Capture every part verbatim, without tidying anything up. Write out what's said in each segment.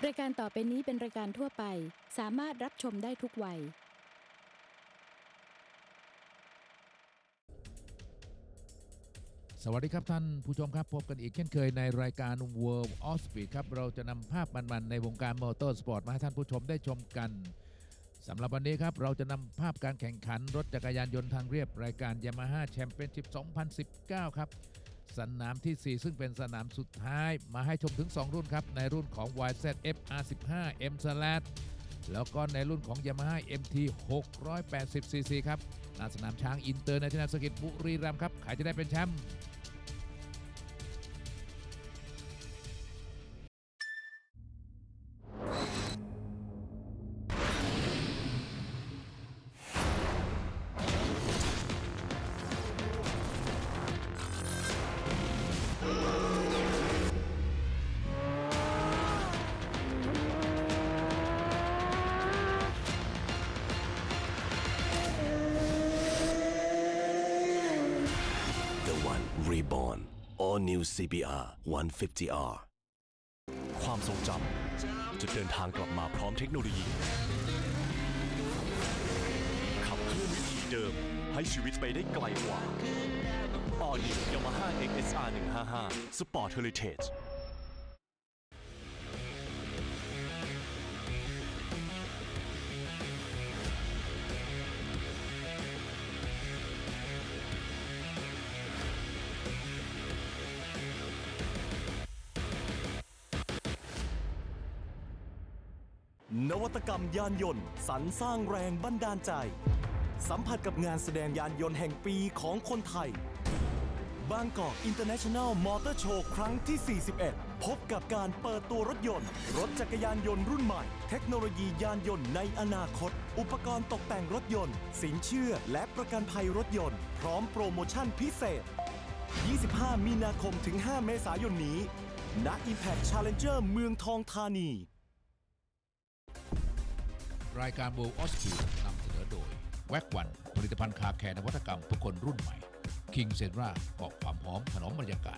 รายการต่อไปนี้เป็นรายการทั่วไปสามารถรับชมได้ทุกวัยสวัสดีครับท่านผู้ชมครับพบกันอีกเช่นเคยในรายการ World of Speed ครับเราจะนำภาพมันๆในวงการมอเตอร์สปอร์ตมาให้ท่านผู้ชมได้ชมกันสำหรับวันนี้ครับเราจะนำภาพการแข่งขันรถจักรยานยนต์ทางเรียบรายการ Yamaha Championship สองพันสิบเก้า ครับสนามที่ สี่ ซึ่งเป็นสนามสุดท้ายมาให้ชมถึง สอง รุ่นครับในรุ่นของ วาย แซด เอฟ อาร์ สิบห้า เอ็ม Slash แล้วก็ในรุ่นของ Yamaha เอ็ม ที หกร้อยแปดสิบ ซี ซี ครับณสนามช้างอินเตอร์เนชั่นแนลเซอร์กิตบุรีรัมย์ครับใครจะได้เป็นแชมป์ Reborn All New ซี บี อาร์ หนึ่งร้อยห้าสิบ อาร์ ความทรงจำจะเดินทางกลับมาพร้อมเทคโนโลยีขับเคลื่อนวิถีเดิมให้ชีวิตไปได้ไกลกว่า All New Yamaha เอ็กซ์ เอส อาร์ หนึ่งห้าห้า Sport Heritageนวัตกรรมยานยนต์สรรสร้างแรงบันดาลใจสัมผัสกับงานแสดงยานยนต์แห่งปีของคนไทยบางกอก International Motor Show ครั้งที่ สี่สิบเอ็ด พบกับการเปิดตัวรถยนต์รถจักรยานยนต์รุ่นใหม่เทคโนโลยียานยนต์ในอนาคตอุปกรณ์ตกแต่งรถยนต์สินเชื่อและประกันภัยรถยนต์พร้อมโปรโมชั่นพิเศษ ยี่สิบห้า มีนาคมถึง ห้า เมษายนนี้ณ Impact Challenger เมืองทองธานีรายการ World of Speed นำเสนอโดยแว็กวันผลิตภัณฑ์คาแคร์นวัตกรรมเพื่อคนรุ่นใหม่ King Senra เกาะความหอมถนอมบรรยากาศ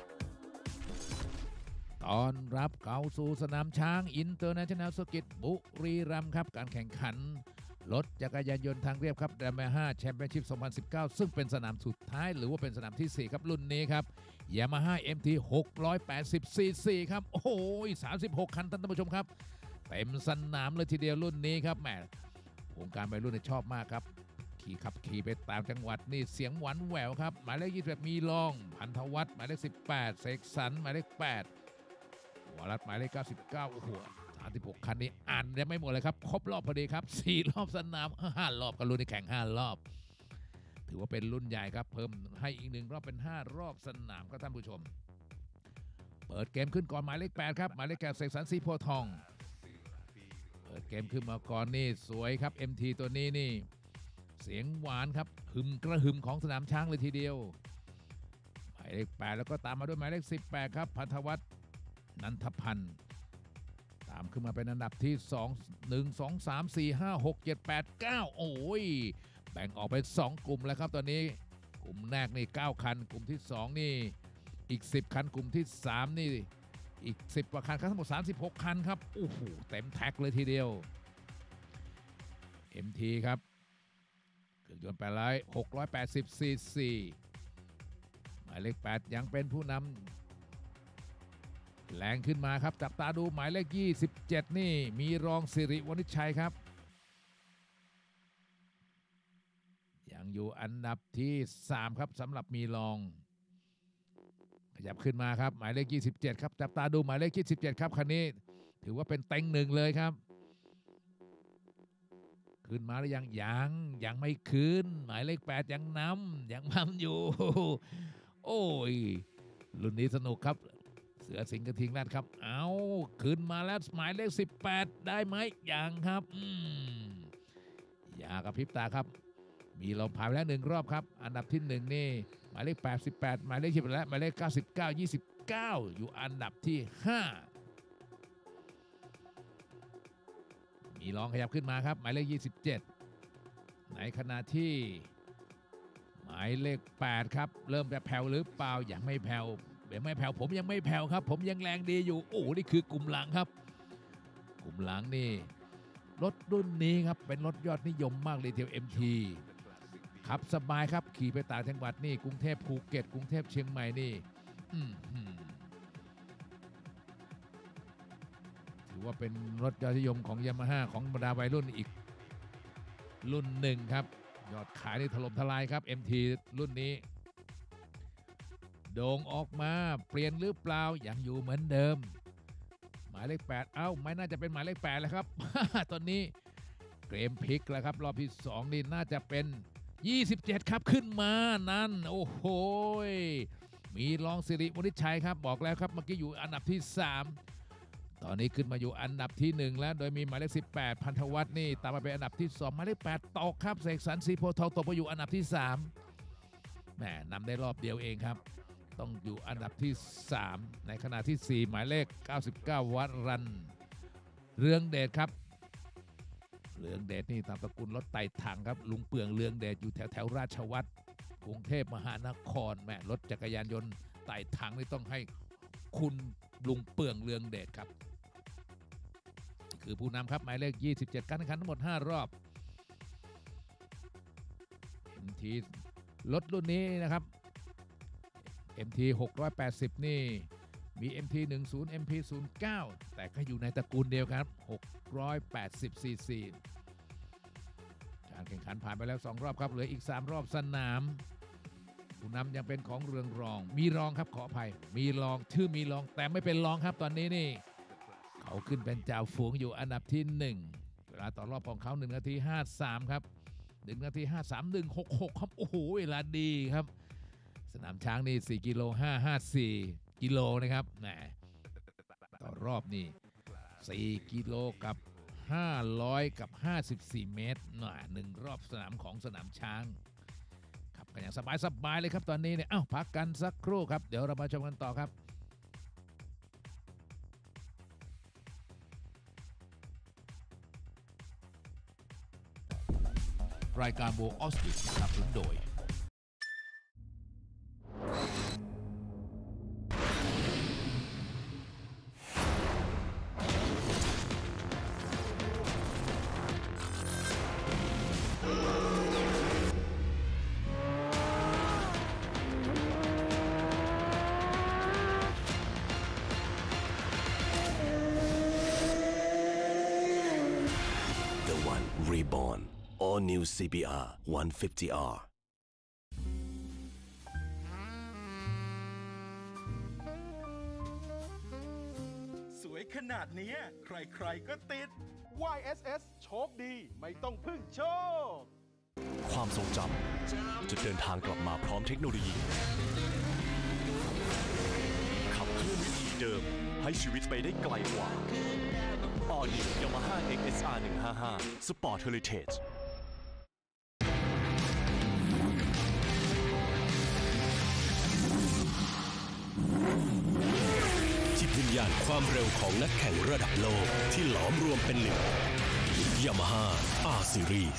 ตอนรับเข้าสู่สนามช้างอินเตอร์เนชั่นแนลเซอร์กิตบุรีรัมย์ครับการแข่งขันรถจักรยานยนต์ทางเรียบครับ Yamaha Championship สองพันสิบเก้า ซึ่งเป็นสนามสุดท้ายหรือว่าเป็นสนามที่ สี่ ครับรุ่นนี้ครับ Yamaha เอ็ม ที หกร้อยแปดสิบ ซี ซี ครับโอ้โหสามสิบหกคันท่านผู้ชมครับเต็มสนามเลยทีเดียวรุ่นนี้ครับแหมวงการวัยรุ่นชอบมากครับขี่ขับขี่ไปตามจังหวัดนี่เสียงหวานแหววครับหมายเลขยี่สิบมีลองพันธวัฒน์หมายเลขสิบแปดเสกสรรหมายเลขแปดวรัตน์หมายเลขเก้าสิบเก้าโอ้โหสามสิบหกคันนี้อ่านยังไม่หมดเลยครับครบรอบพอดีครับสี่รอบสนามห้ารอบกันรุ่นนี้แข่งห้ารอบถือว่าเป็นรุ่นใหญ่ครับเพิ่มให้อีกหนึ่งรอบเป็นห้ารอบสนามครับท่านผู้ชมเปิดเกมขึ้นก่อนหมายเลขแปดครับหมายเลขแปดเสกสรรสีโพธิ์ทองเปิดเกมขึ้นมาก่อนนี่สวยครับ เอ็ม ที ตัวนี้นี่เสียงหวานครับหึมกระหึ่มของสนามช้างเลยทีเดียวหมายเลขแปดแล้วก็ตามมาด้วยหมายเลขสิบแปดครับพันธวัฒน์นันทพันธ์ตามขึ้นมาเป็นอันดับที่สอง หนึ่ง สอง สาม สี่ ห้า หก เจ็ด แปด เก้าโอ้ยแบ่งออกเป็นสองกลุ่มแล้วครับตอนนี้กลุ่มแรกนี่เก้าคันกลุ่มที่สองนี่อีกสิบคันกลุ่มที่สามนี่อีกสิบกว่าคันครับทั้งหมดสามสิบหกคันครับโอ้โหเต็มแท็กเลยทีเดียว เอ็ม ที ครับเครื่องยนต์แปดร้อยหกร้อยแปดสิบ ซี ซี หมายเลขแปดยังเป็นผู้นำแรงขึ้นมาครับจับตาดูหมายเลขยี่สิบเจ็ดนี่มีรองสิริวณิชชัยครับยังอยู่อันดับที่สามครับสำหรับมีรองขยับขึ้นมาครับหมายเลขยี่สิบเจ็ดครับจับตาดูหมายเลขยี่สิบเจ็ดครับคันนี้ถือว่าเป็นเต็งหนึ่งเลยครับขึ้นมาหรือยังยังยังไม่ขึ้นหมายเลขแปดยังนำยังนำอยู่โอ้ยรุ่นนี้สนุกครับเสือสิงห์กระทิงแรดครับเอาขึ้นมาแล้วหมายเลขสิบแปดได้ไหมยังครับอืมอย่ากระพริบตาครับมีลมผ่านไปแล้วหนึ่งรอบครับอันดับที่หนึ่งนี่หมายเลขแปดสิบแปดหมายเลขสิบและหมายเลขเก้าสิบเก้า ยี่สิบเก้าอยู่อันดับที่ห้ามีรองขยับขึ้นมาครับหมายเลขยี่สิบเจ็ดในขณะที่หมายเลขแปดครับเริ่มจะแผ่วหรือเปล่ายังไม่แผ่วยังไม่แผ่วผมยังไม่แผ่วครับผมยังแรงดีอยู่โอ้นี่คือกลุ่มหลังครับกลุ่มหลังนี่รถรุ่นนี้ครับเป็นรถยอดนิยมมากเลยทีเดียว เอ็ม ที ขับสบายครับขี่ไปต่างจังหวัดนี่กรุงเทพภูเก็ตกรุงเทพเชียงใหม่นี่ถือว่าเป็นรถยอดนิยมของ Yamaha ของบรรดาวัยรุ่นอีกรุ่นหนึ่งครับยอดขายนี่ถล่มทลายครับ เอ็ม ที รุ่นนี้โด่งออกมาเปลี่ยนหรือเปล่ายังอยู่เหมือนเดิมหมายเลขแปดเอ้าไม่น่าจะเป็นหมายเลขแปดแล้วครับ ตอนนี้เกมพลิกแล้วครับรอบที่สองนี่น่าจะเป็นยี่สิบเจ็ดครับขึ้นมานั่นโอ้โหมีรองสิริวณิชชัยครับบอกแล้วครับเมื่อกี้อยู่อันดับที่สามตอนนี้ขึ้นมาอยู่อันดับที่หนึ่งแล้วโดยมีหมายเลขสิบแปดพันธวัฒน์นี่ตามมาเป็นอันดับที่สองหมายเลขแปดตกครับเสกสรรศรีโพธิ์ทองตกมาอยู่อันดับที่สามแหมนำได้รอบเดียวเองครับต้องอยู่อันดับที่สามในขณะที่สี่หมายเลขเก้าสิบเก้าวัดรันเรืองเดชครับเรืองเดชนี่ตามตระกูลรถไต่ถังครับลุงเปืองเรืองเดชอยู่แถวแถวราชวัตรกรุงเทพมหานครแม่รถจักรยานยนต์ไต่ถังนี่ต้องให้คุณลุงเปืองเรืองเดชครับคือผู้นำครับหมายเลขยี่สิบเจ็ดการแข่งขันทั้งหมดห้ารอบ เอ็ม ที รถรุ่นนี้นะครับ เอ็ม ที หกร้อยแปดสิบนี่มี เอ็ม ที หนึ่งสิบ เอ็ม พี ศูนย์เก้า แต่ก็อยู่ในตระกูลเดียวครับหกร้อยแปดสิบ ซี ซี การแข่งขันผ่านไปแล้วสองรอบครับเหลืออีกสามรอบสนามผู้นำยังเป็นของเรืองรองมีรองครับขออภัยมีรองชื่อมีรองแต่ไม่เป็นรองครับตอนนี้นี่เขาขึ้นเป็นจ่าฝูงอยู่อันดับที่หนึ่งเวลาต่อรอบของเขาหนึ่งนาทีห้าสิบสามครับหนึ่งนาทีห้าสิบสาม หนึ่งหกหกครับโอ้โหเวลาดีครับสนามช้างนี่สี่กิโลห้าห้าสี่กิโลนะครับแหมต่อรอบนี่สี่กิโลกับห้าร้อยกับห้าสิบสี่เมตรหน่อยหนึ่งรอบสนามของสนามช้างขับกันอย่างสบายๆเลยครับตอนนี้เนี่ยอ้าวพักกันสักครู่ครับเดี๋ยวเรามาชมกันต่อครับรายการโบออสติสสนับสนุนโดย Reborn All New ซี บี อาร์ หนึ่งร้อยห้าสิบ อาร์สวยขนาดนี้ใครๆก็ติด วาย เอส เอส โชคดีไม่ต้องพึ่งโชคความทรงจำจะเดินทางกลับมาพร้อมเทคโนโลยีขับเคลื่อนวิถีเดิมให้ชีวิตไปได้ไกลกว่า All New Yamaha เอ็กซ์ เอส อาร์ หนึ่งห้าห้า Sport Heritage จิตวิญญาณความเร็วของนักแข่งระดับโลกที่หลอมรวมเป็นหนึ่ง Yamaha R Series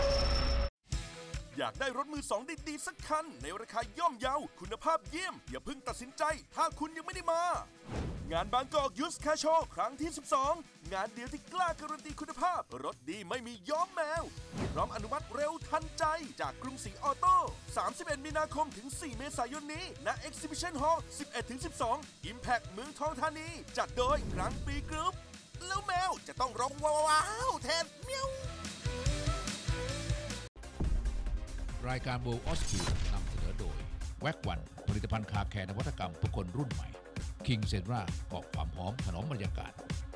อยากได้รถมือสองดีๆสักคันในราคาย่อมเยาคุณภาพเยี่ยมอย่าเพิ่งตัดสินใจถ้าคุณยังไม่ได้มางานบางกอกยูสแคชโชว์ครั้งที่สิบสองงานเดียวที่กล้าการันตีคุณภาพรถดีไม่มีย้อมแมวพร้อมอนุมัติเร็วทันใจจากกรุงศรีออโต้สามสิบเอ็ดมีนาคมถึงสี่เมษายนนี้ณ Exhibition Hall สิบเอ็ดถึงสิบสอง Impact เมืองทองธานีจัดโดยกลางปีกรุ๊ปแล้วแมวจะต้องร้องว้าวแทนเมียวรายการโบออสติสนำเสนอโดยแว็กวันผลิตภัณฑ์คาแคร์นวัตกรรมเพื่อคนรุ่นใหม่คิงเซนราเกาะความหอมถนอมบรรยากาศ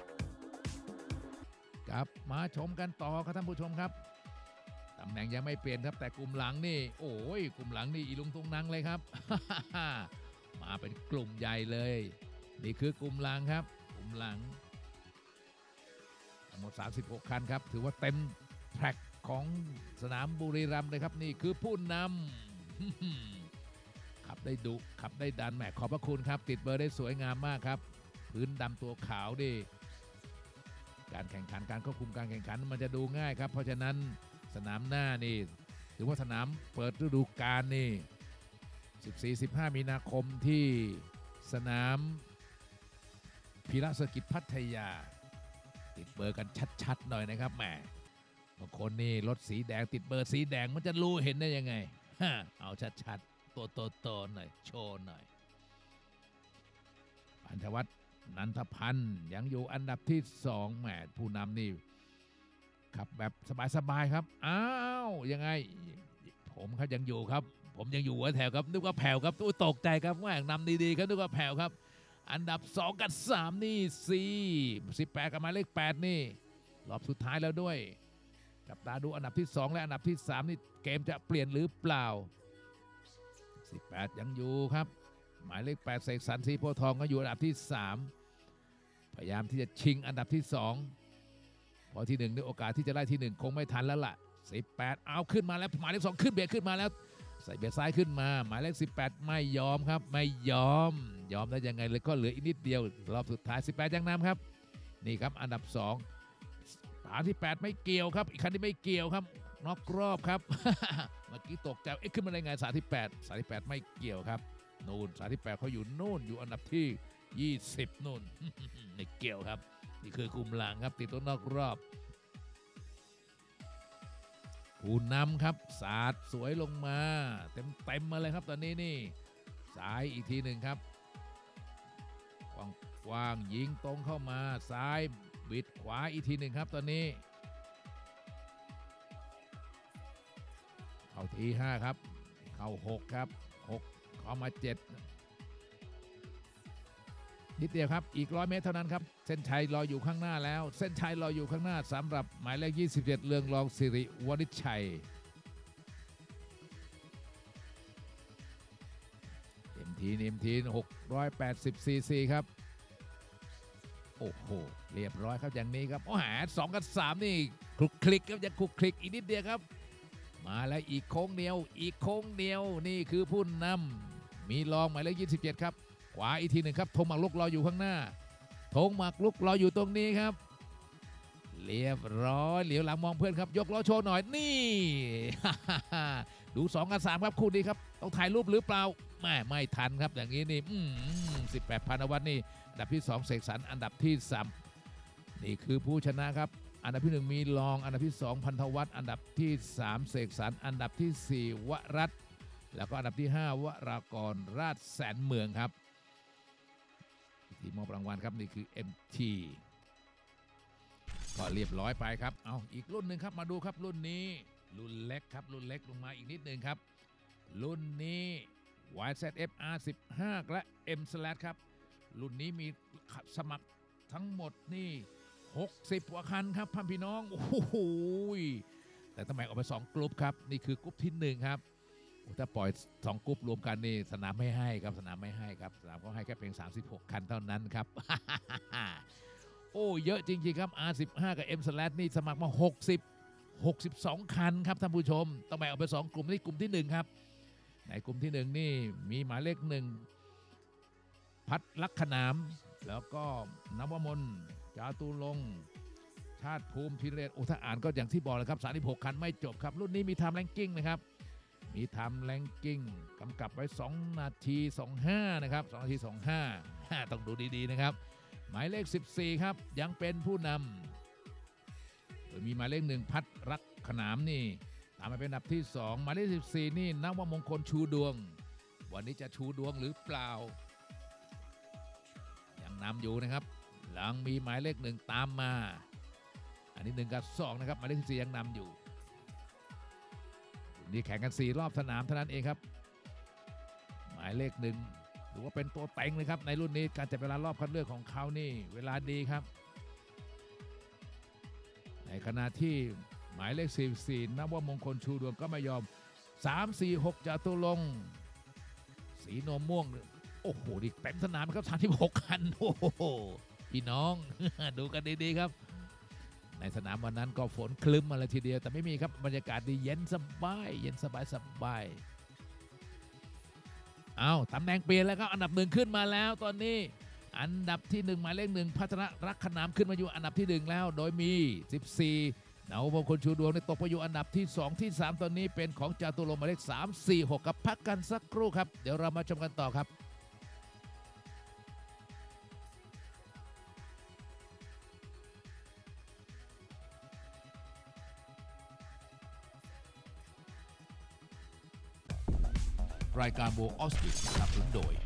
กลับมาชมกันต่อครับท่านผู้ชมครับตำแหน่งยังไม่เปลี่ยนครับแต่กลุ่มหลังนี่โอ้ยกลุ่มหลังนี่อีลุงตุงนังเลยครับ มาเป็นกลุ่มใหญ่เลยนี่คือกลุ่มหลังครับกลุ่มหลังทั้งหมดสามสิบหกคันครับถือว่าเต็มแทร็กของสนามบุรีรัมย์เลยครับนี่คือผู้นำขับได้ดุขับได้ดันแหมขอบพระคุณครับติดเบอร์ได้สวยงามมากครับพื้นดำตัวขาวดิการแข่งขันการควบคุมการแข่งขันมันจะดูง่ายครับเพราะฉะนั้นสนามหน้านี่ถือว่าสนามเปิดฤดูกาลนี่ สิบสี่ สิบห้า มีนาคมที่สนามพีระเซอร์กิตพัทยาติดเบอร์กันชัดๆหน่อยนะครับแหมบางคนนี่รถสีแดงติดเบอร์สีแดงมันจะรู้เห็นได้ยังไงฮะเอาชัดๆตัวโตๆหน่อยโชว์หน่อยพันธวัฒน์นันทพันธ์ยังอยู่อันดับที่สองแหมผู้นำนี่ขับแบบสบายๆครับอ้าวยังไงผมครับยังอยู่ครับผมยังอยู่หัวแถวครับนึกว่าแผ่วครับตู้ตกใจครับแหมนำดีๆครับนึกว่าแผ่วครับอันดับสองกับสามนี่สี่สิบแปดกับหมายเลขแปดนี่รอบสุดท้ายแล้วด้วยจับตาดูอันดับที่สองและอันดับที่สามนี่เกมจะเปลี่ยนหรือเปล่าสิบแปดยังอยู่ครับหมายเลขแปดเสกสรรศรีโพธิ์ทองก็อยู่อันดับที่สามพยายามที่จะชิงอันดับที่สองพอที่หนึ่งในโอกาสที่จะไล่ที่หนึ่งคงไม่ทันแล้วล่ะสิบแปดเอาขึ้นมาแล้วหมายเลขสองขึ้นเบียดขึ้นมาแล้วใส่เบียดซ้ายขึ้นมาหมายเลขสิบแปดไม่ยอมครับไม่ยอมยอมได้ยังไงเลยก็เหลืออีกนิดเดียวรอบสุดท้ายสิบแปดยังนำครับนี่ครับอันดับสองฐานที่แปดไม่เกี่ยวครับอีกคันที่ไม่เกี่ยวครับนอกรอบครับ เมื่อกี้ตกใจเอ๊ะขึ้นมาได้ไงสามที่แปดสามที่แปดไม่เกี่ยวครับนู่นสามที่แปดเขาอยู่นู่นอยู่อันดับที่ยี่สิบนู่น ไม่เกี่ยวครับนี่คือกลุ่มหลังครับติดตัวนอกรอบผู้นำครับสาดสวยลงมาเต็มเต็มมาเลยครับตอนนี้นี่ซ้ายอีกทีหนึ่งครับกว้างยิงตรงเข้ามาซ้ายบิดขวาอีกทีหนึ่งครับตอนนี้เข้าทีห้าครับเข้าหกครับหกเข้ามาเจ็ดนิดเดียวครับอีกร้อยเมตรเท่านั้นครับเส้นชัยรออยู่ข้างหน้าแล้วเส้นชัยรออยู่ข้างหน้าสำหรับหมายเลขยี่สิบเจ็ดเรืองรองสิริวณิชชัยเอ็มทีเอ็มทีหกร้อยแปดสิบซีซีครับโอ้โหเรียบร้อยครับอย่างนี้ครับโอ้โหสองกับสามนี่คลุกคลิกครับยังคลุกคลิกอีกนิดเดียวครับมาแล้วอีกโค้งเดียวอีกโค้งเดียวนี่คือผู้นำมีรองหมายเลขยี่สิบเจ็ดครับขวาอีกทีหนึ่งครับธงหมากลุกรออยู่ข้างหน้าธงหมากลุกรออยู่ตรงนี้ครับเรียบร้อยเหลียวหลังมองเพื่อนครับยกล้อโชว์หน่อยนี่ ดูสองกับสามครับคู่นี้ครับต้องถ่ายรูปหรือเปล่าไม่ไม่ทันครับอย่างนี้นี่สิบแปดพันวัฒน์นี่อันดับที่สองเสกสรรอันดับที่สามนี่คือผู้ชนะครับอันดับที่หนึ่งมีรองอันดับที่สองพันธวัฒน์อันดับที่สามเสกสรรอันดับที่สี่วรัตน์แล้วก็อันดับที่ห้าวรากรราชแสนเมืองครับที่มอบรางวัลครับนี่คือ เอ็ม ที ก็เรียบร้อยไปครับเอาอีกรุ่นหนึ่งครับมาดูครับรุ่นนี้รุ่นเล็กครับรุ่นเล็กลงมาอีกนิดหนึ่งครับรุ่นนี้ วาย แซด เอฟ อาร์ สิบห้า และ M slash ครับรุ่นนี้มีสมัครทั้งหมดนี่หกสิบกว่าคันครับพี่น้องโอ้โหแต่ทำไมออกไปสองกลุ่มครับนี่คือกลุ่มที่หนึ่งครับถ้าปล่อยสองกรุ๊ปรวมกันนี่สนามไม่ให้ครับสนามไม่ให้ครับสนามก็ให้แค่เพียงสามสิบหกคันเท่านั้นครับ โอ้เยอะจริงๆครับ อาร์ สิบห้า กับ M slash นี่สมัครมาหกสิบ หกสิบสองคันครับท่านผู้ชมต้องแบ่งออกเป็นสองกลุ่มนี่กลุ่มที่หนึ่งครับในกลุ่มที่หนึ่งนี่มีหมายเลขหนึ่งพัดลักขนามแล้วก็นวมนจาตุรงค์ชาติภูมิพิเรศอุทอ่านก็อย่างที่บอกเลยครับสามสิบหกคันไม่จบครับรุ่นนี้มีไทม์แรงกิ้งนะครับมีไทม์แรงกิ้งกำกับไว้สองนาทีสองสิบห้านะครับสองนาทีสองสิบห้าต้องดูดีๆนะครับหมายเลขสิบสี่ครับยังเป็นผู้นำโดยมีหมายเลขหนึ่งพัดรักขนามนี่ตามมาเป็นอันดับที่สองหมายเลขสิบสี่นี่นวมงคลชูดวงวันนี้จะชูดวงหรือเปล่ายังนำอยู่นะครับหลังมีหมายเลขหนึ่งตามมาอันนี้หนึ่งกับสองนะครับหมายเลขสิบสี่ยังนำอยู่นี่แข่งกันสี่รอบสนามเท่านั้นเองครับหมายเลขหนึ่งถือว่าเป็นตัวเต็งเลยครับในรุ่นนี้การจับเวลารอบคัดเลือกของเขานี่เวลาดีครับในขณะที่หมายเลขสี่สิบสี่นวมงคลชูดวงก็ไม่ยอมสาม สี่ หกจาตุรงค์สีนมม่วงโอ้โหดิเต็มสนามครับสามสิบหกคันโอ้โหพี่น้อง ดูกันดีๆครับในสนามวันนั้นก็ฝนคลึ้มมาเลยทีเดียวแต่ไม่มีครับบรรยากาศดีเย็นสบายเย็นสบายสบายเอาตำแหน่งเปลี่ยนแล้วครับอันดับหนึ่งขึ้นมาแล้วตอนนี้อันดับที่หนึ่งหมายเลขหนึ่งพัฒนรักขนามขึ้นมาอยู่อันดับที่หนึ่งแล้วโดยมีสิบสี่นวมงคลชูดวงตกไปอยู่อันดับที่สองที่สามตอนนี้เป็นของจาตุรงค์หมายเลขสาม สี่ หกครับพักกันสักครู่ครับเดี๋ยวเรามาชมกันต่อครับรายการโบออสติสสนับสนุนโดย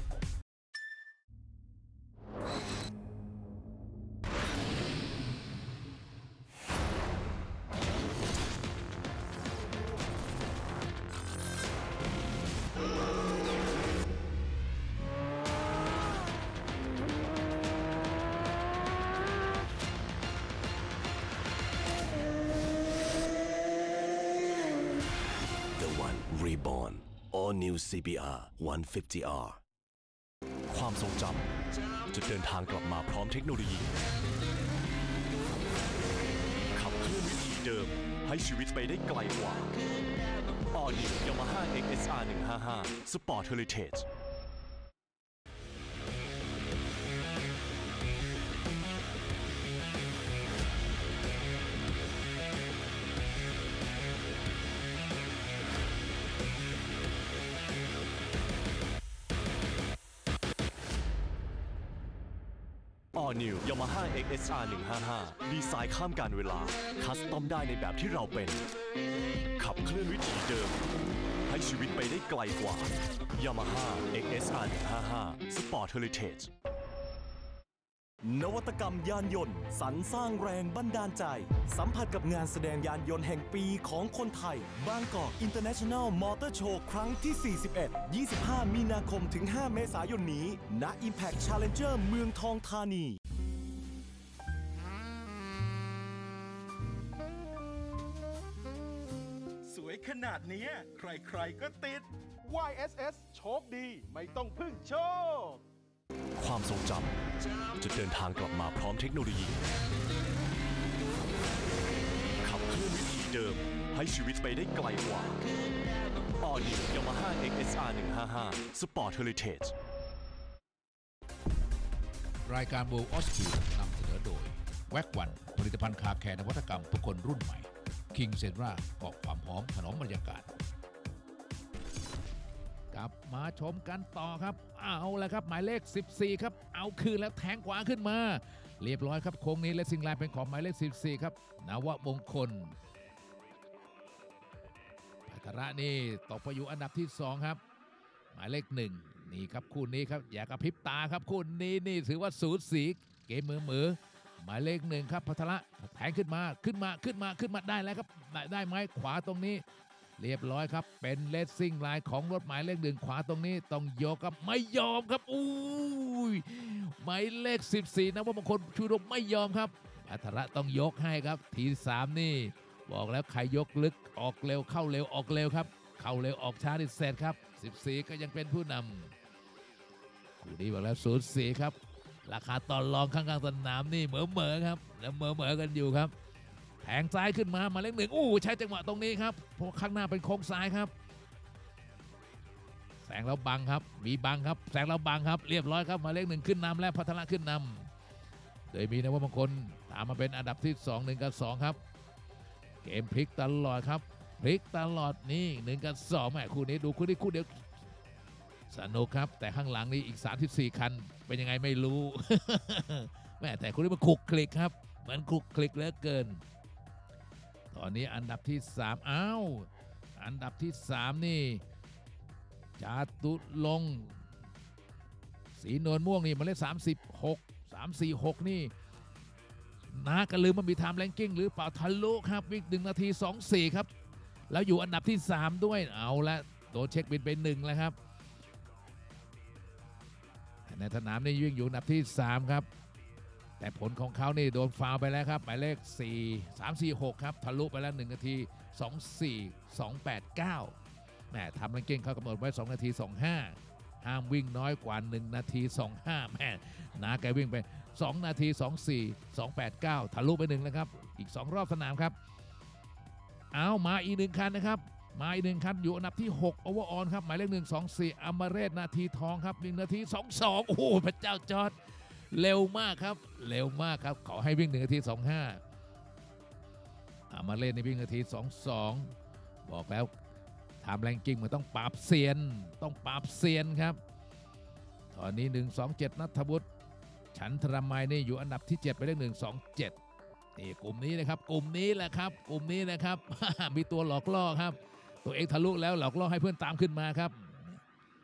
Reborn All New ซี บี อาร์ หนึ่งร้อยห้าสิบ อาร์ ความทรงจำจะเดินทางกลับมาพร้อมเทคโนโลยีขับเคลื่อนวิถีเดิมให้ชีวิตไปได้ไกลกว่า All New Yamaha เอ็กซ์ เอส อาร์ หนึ่งห้าห้า Sport Heritage All New Yamaha เอ็กซ์ เอส อาร์ หนึ่งห้าห้า ดีไซน์ข้ามกาลเวลาคัสตอมได้ในแบบที่เราเป็นขับเคลื่อนวิถีเดิมให้ชีวิตไปได้ไกลกว่า Yamaha เอ็กซ์ เอส อาร์ หนึ่งห้าห้า Sport Heritage นวัตกรรมยานยนต์สรรสร้างแรงบันดาลใจสัมผัสกับงานแสดงยานยนต์แห่งปีของคนไทยบางกอก International Motor Show ครั้งที่ สี่สิบเอ็ด ยี่สิบห้า มีนาคมถึง ห้า เมษายนนี้ณ Impact Challenger เมืองทองธานีสวยขนาดนี้ใครๆก็ติด วาย เอส เอส โชคดีไม่ต้องพึ่งโชคความทรงจำจะเดินทางกลับมาพร้อมเทคโนโลยีขับเคลื่อนวิถีเดิมให้ชีวิตไปได้ไกลกว่า All New Yamaha เอ็กซ์ เอส อาร์ หนึ่งห้าห้า Sport Heritage รายการโบออสติสนำเสนอโดยแว็กวันผลิตภัณฑ์คาแคร์นวัตกรรมทุกคนรุ่นใหม่คิงเซนราเกาะความหอมถนอมบรรยากาศกลับมาชมกันต่อครับเอาละครับหมายเลขสิบสี่ครับเอาคืนแล้วแทงขวาขึ้นมาเรียบร้อยครับโค้งนี้และซิงไลน์เป็นของหมายเลขสิบสี่ครับนวมงคลภัทระนี่ตกไปอยู่อันดับที่สองครับหมายเลขหนึ่งนี่ครับคู่นี้ครับอย่ากระพริบตาครับคู่นี้นี่ถือว่าสูสีเกมมือมือหมายเลขหนึ่งครับภัทระแทงขึ้นมาขึ้นมาขึ้นมาขึ้นมาได้แล้วครับได้ได้ไหมขวาตรงนี้เรียบร้อยครับเป็นเลสซิ่งไลน์ของรถหมายเลขหนึ่งขวาตรงนี้ต้องยกครับไม่ยอมครับอู้ยหมายเลขสิบสี่นะว่าบางคนชูรมไม่ยอมครับอัธระต้องยกให้ครับทีสามนี่บอกแล้วใครยกลึกออกเร็วเข้าเร็วออกเร็วครับเข้าเร็วออกช้าที่เสร็จครับสิบสี่ก็ยังเป็นผู้นำคู่นี้บอกแล้วศูนย์สี่ครับราคาต่อรองข้างๆสนามนี่เหมือเหมือครับแล้วเหมือเหมือกันอยู่ครับแทงซ้ายขึ้นมามาเลขหนึ่งอู้ใช้จังหวะตรงนี้ครับเพราะข้างหน้าเป็นโค้งซ้ายครับแสงแล้วบังครับมีบังครับแสงแล้วบังครับเรียบร้อยครับมาเลขหนึ่งขึ้นนำและพัฒนาขึ้นนำโดยมีนวมงคลตามมาเป็นอันดับที่สอง หนึ่งกับสองครับเกมพลิกตลอดครับพลิกตลอดนี่หนึ่งกับสองแม่คู่นี้ดูคู่นี้คู่เดียวสนุกครับแต่ข้างหลังนี่อีกสามสิบสี่คันเป็นยังไงไม่รู้ แม่แต่คู่นี้มันคลุกคลิกครับเหมือนคลุกคลิกเหลือเกินตอนนี้อันดับที่สามอ้าวอันดับที่สามนี่จาตุลงสีนวลม่วงนี่มาเลขสามสิบหก สามสี่หกนี่นากันลืมมันมีไทม์แรงกิ้งหรือเปล่าทะลุครับวิ่งหนึ่งนาทีสองสี่ครับแล้วอยู่อันดับที่สามด้วยเอาละโดนเช็คบินไปหนึ่งแล้วครับในสนามนี่วิ่งอยู่อันดับที่สามครับแต่ผลของเขานี่โดนฟาวไปแล้วครับหมายเลขสี่ สาม สี่ หกครับทะลุไปแล้วหนึ่งนาทีสองสี่ สองแปด เก้าแหมทำแรงกิ้งเขากำหนดไว้สองนาทีสองห้าห้ามวิ่งน้อยกว่าหนึ่งนาทีสองห้าแม่นาแกวิ่งไปสองนาทีสองสี่ สองแปด เก้าทะลุไปหนึ่งแล้วครับอีกสองรอบสนามครับเอามาอีกหนึ่งคันนะครับมาอีกหนึ่งคันอยู่อันดับที่หกโอเวอร์ออนครับหมายเลขหนึ่ง สอง สี่อมเรศนาทีทองครับหนึ่งนาทีสองสองโอ้โหพระเจ้าจอร์จเร็วมากครับเร็วมากครับขอให้วิ่งหนึ่งนาทีสองห้าอมเรศในวิ่งนาทีสองสองบอกแล้วทำแรงกิ้งมันต้องปราบเซียนต้องปราบเซียนครับตอนนี้หนึ่ง สอง เจ็ดนัทวุฒิฉันทรมัยนี่อยู่อันดับที่เจ็ดไปเลขหนึ่ง สอง เจ็ดนี่กลุ่มนี้นะครับกลุ่มนี้แหละครับกลุ่มนี้นะครับ มีตัวหลอกล่อครับตัวเองทะลุแล้วหลอกล่อให้เพื่อนตามขึ้นมาครับ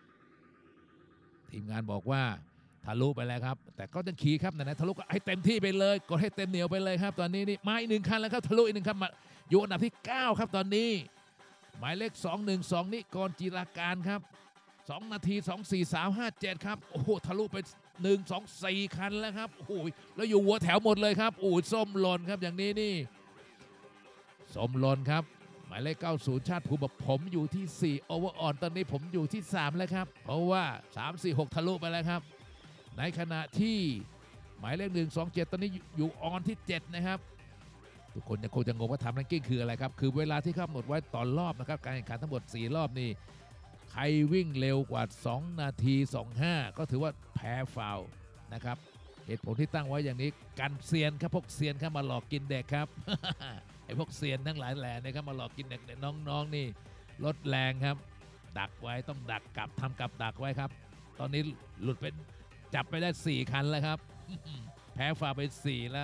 ทีมงานบอกว่าทะลุไปแล้วครับแต่ก็ต้องขี่ครับไหนๆทะลุก็ให้เต็มที่ไปเลยกดให้เต็มเหนียวไปเลยครับตอนนี้นี่มาอีกหนึ่งคันแล้วครับทะลุอีกหนึ่งคันมาอยู่อันดับที่เก้าครับตอนนี้หมายเลขสองหนึ่งสองนิกรจิราการครับสองนาทีสองสี่สามห้าเจ็ดครับโอ้โหทะลุไปหนึ่ง สอง สี่คันแล้วครับโอ้โหแล้วอยู่หัวแถวหมดเลยครับโอ้ส้มหล่นครับอย่างนี้นี่ส้มหล่นครับหมายเลขเก้าสิบชาติภูมิบอกผมอยู่ที่สี่โอเวอร์ออนตอนนี้ผมอยู่ที่สามแล้วครับเพราะว่าสาม สี่ หกทะลุไปแล้วครับในขณะที่หมายเลขหนึ่ง สอง เจ็ดตอนนี้อยู่ออนที่เจ็ดนะครับทุกคนจะคงจะงงว่าทำรังกิ้งคืออะไรครับคือเวลาที่กำหนดไว้ตอนรอบนะครับการแข่งขันทั้งหมดสี่รอบนี่ใครวิ่งเร็วกว่าสองนาทีสองสิบห้าก็ถือว่าแพ้ฟาวล์นะครับเหตุผลที่ตั้งไว้อย่างนี้กันเซียนครับพวกเซียนเข้ามาหลอกกินเด็กครับ ไอ้พวกเซียนทั้งหลายแหล่นะครับมาหลอกกินเด็กน้องๆนี่ลดแรงครับดักไว้ต้องดักกลับทำกับดักไว้ครับตอนนี้หลุดเป็นจับไปได้สี่คันแล้วครับ แพ้ฟาวล์ไปสี่แล้ว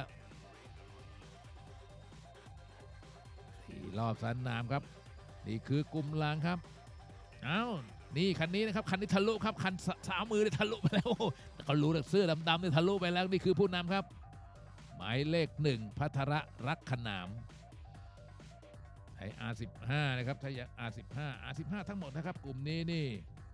สี่รอบสนามครับนี่คือกลุ่มลางครับอ้าวนี่คันนี้นะครับคันนี้ทะลุครับคันสามมือเนี่ยทะลุไปแล้วเขารู้เสื้อดำๆเนี่ยทะลุไปแล้วนี่คือผู้นำครับหมายเลขหนึ่งพัทรรักขนามไทย อาร์ สิบห้า นะครับไทย อาร์ สิบห้า อาร์ สิบห้า ทั้งหมดนะครับกลุ่มนี้นี่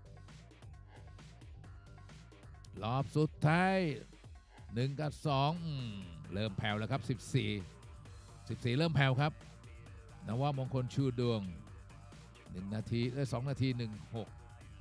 รอบสุดท้ายหนึ่งกับสองเริ่มแผ่วแล้วครับสิบสี่ สิบสี่เริ่มแผ่วครับนวมงคลชูดวงหนึ่งนาทีเอ้ยสองนาทีหนึ่งหก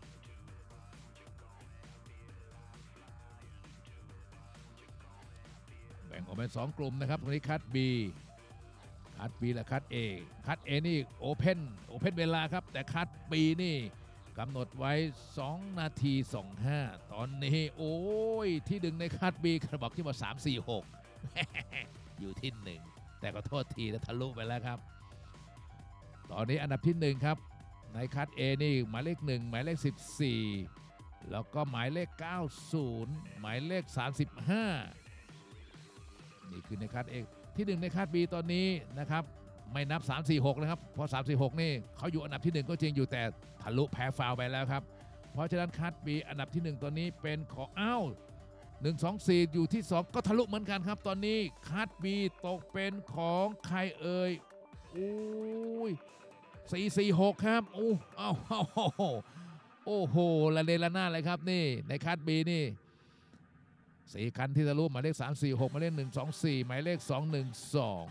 แบ่งออกเป็นสองกลุ่มนะครับตรงนี้คัด B คัด B และคัด A คัด A นี่โอเพนโอเพนเวลาครับแต่คัด B นี่กำหนดไว้สองนาทีสองสิบห้าตอนนี้โอ้ยที่ดึงในคัด B กระบอกที่มาสาม สี่ หก อยู่ที่หนึ่งแต่ก็โทษทีแล้วทะลุไปแล้วครับตอนนี้อันดับที่หนึ่งครับในคัด A นี่หมายเลขหนึ่งหมายเลขสิบสี่แล้วก็หมายเลขเก้าสิบหมายเลขสามสิบห้านี่คือในคัด A ที่หนึ่งในคัด B ตอนนี้นะครับไม่นับสาม สี่ หกนะครับเพราะสาม สี่ หกนี่เขาอยู่อันดับที่หนึ่งก็จริงอยู่แต่ทะลุแพ้ฟาวล์ไปแล้วครับเพราะฉะนั้นคัด B อันดับที่หนึ่งตอนนี้เป็นของอ้าวหนึ่ง สอง สี่อยู่ที่สองก็ทะลุเหมือนกันครับตอนนี้คัด B ตกเป็นของใครเอ่ยโอ้ยสี่ สี่ หกครับโอ้อ้าวโอ้โหละเลละหน้าเลยครับนี่ในคัด B นี่สี่คันที่ทะลุหมายเลขสาม สี่ หกหมายเลขหนึ่ง สอง สี่หมายเลขสอง หนึ่ง สอง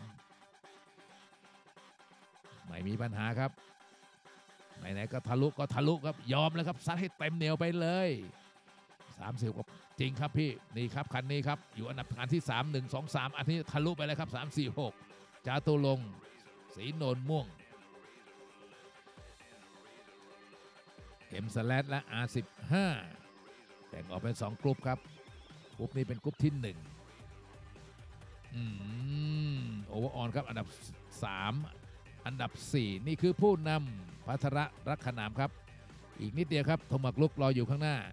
ไม่มีปัญหาครับไหนๆก็ทะลุก็ทะลุครับยอมแล้วครับซัดให้เต็มเหนียวไปเลยสามสิบกว่าจริงครับพี่นี่ครับคันนี้ครับอยู่อันดับคันที่สาม หนึ่ง สอง สามอันนี้ทะลุไปแล้วครับสาม สี่ หกจาตุรงค์ศรีโนนม่วงเอ็มสแลดและ อาร์ สิบห้า แบ่งออกเป็นสองกลุ่มครับกลุ่มนี้เป็นกลุ่มที่หนึ่งอืมโอเวอร์ออนครับอันดับสามอันดับสี่นี่คือผู้นำพัทรรักขนามครับอีกนิดเดียวครับธงหมากรุกรออยู่ข้างหน้า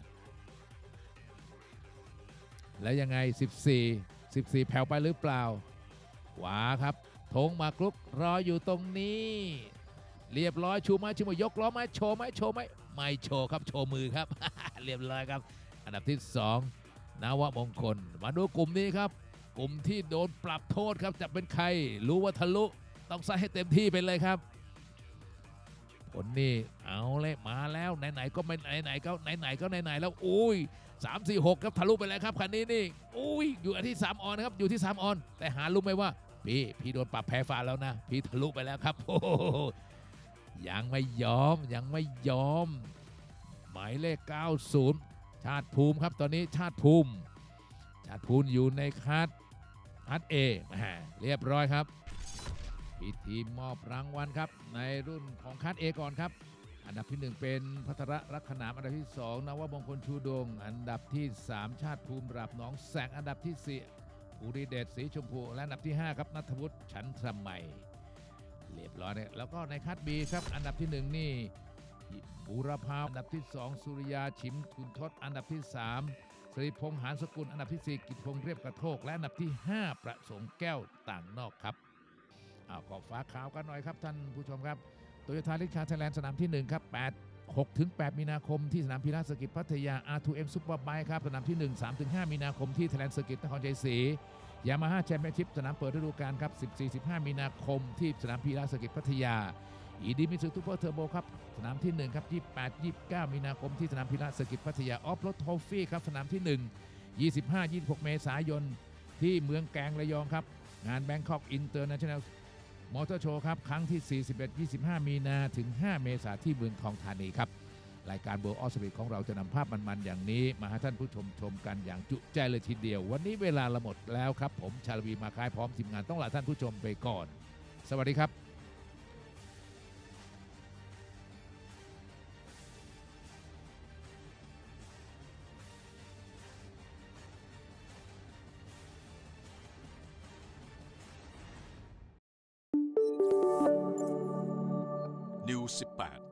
แล้วยังไงสิบสี่ สิบสี่แผ่วไปหรือเปล่าขวาครับธงหมากรุกรออยู่ตรงนี้เรียบร้อยชูไม้ชูมือยกล้อไม้โชว์ไม้โชว์ไม้ไม่โชว์ครับโชว์มือครับ เรียบร้อยครับอันดับที่สองนวมงคลมาดูกลุ่มนี้ครับกลุ่มที่โดนปรับโทษครับจะเป็นใครรู้ว่าทะลุต้องใส่ให้เต็มที่ไปเลยครับผลนี่เอาเลยมาแล้วไหนๆก็ไม่ไหนๆก็ไหนๆก็ไหนๆแล้วอุ้ยสาม สี่ หกครับทะลุไปแล้วครับคันนี้นี่อุ้ยอยู่อันที่สามออนนะครับอยู่ที่สามออนแต่หารู้ไหมว่าพี่พี่โดนปรับแพ้ฟาวล์แล้วนะพี่ทะลุไปแล้วครับโอ้ยังไม่ยอมยังไม่ยอมหมายเลขเก้าสิบชาติภูมิครับตอนนี้ชาติภูมิชาติภูมิอยู่ในคัดคัด A เรียบร้อยครับพิธีมอบรางวัลครับในรุ่นของคัด A ก่อนครับอันดับที่หนึ่งเป็นพัทรรักขนามอันดับที่สองนวมงคลชูดวงอันดับที่สามชาติภูมิราบหนองแสงอันดับที่สี่ภูริเดชสีชมพูและอันดับที่ห้าครับณัฐวุฒิฉันทรมัยเรียบร้อยเนี่ยแล้วก็ในคัด B ครับอันดับที่หนึ่งนี่บูรพาอันดับที่สองสุริยาฉิมทุนทศอันดับที่สามสิริพงษ์หานสกุลอันดับที่สี่กิตพงษ์เรียบกระโทกและอันดับที่ห้าประสงค์แก้วต่างนอกครับเอาขอฟ้าขาวกันหน่อยครับท่านผู้ชมครับโตโยต้าลิคาไทยแลนด์สนามที่หนึ่งครับแปดหกถึงแปด มีนาคมที่สนามพีระเซอร์กิตพัทยา อาร์ ทู เอ็ม Superbike ครับสนามที่ หนึ่ง สามถึงห้า มีนาคมที่ไทยแลนด์เซอร์กิตนครชัยศรียามาฮ่าแชมเปี้ยนชิพสนามเปิดฤดูกาลครับ สิบสี่ สิบห้า มีนาคมที่สนามพีระเซอร์กิตพัทยาอีดีมิตซูซูเปอร์เทอร์โบครับสนามที่หนึ่งครับยี่สิบแปด ยี่สิบเก้า มีนาคมที่สนามพีระเซอร์กิตพัทยาออฟโรดโทฟี่ครับสนามที่หนึ่ง ยี่สิบห้า ยี่สิบหก เมษายนที่เมืองแกลงระยองครับงาน Bangkok International Motor Show ครับครั้งที่ สี่สิบเอ็ด ยี่สิบห้า มีนาถึง ห้า เมษายนที่เมืองทองธานีครับรายการเวิลด์ออฟสปีดของเราจะนำภาพมันๆอย่างนี้มาให้ท่านผู้ชมชมกันอย่างจุใจเลยทีเดียววันนี้เวลาละหมดแล้วครับผมชาลวีมาคายพร้อมทีมงานต้องลาท่านผู้ชมไปก่อนสวัสดีครับนิวสิบแปด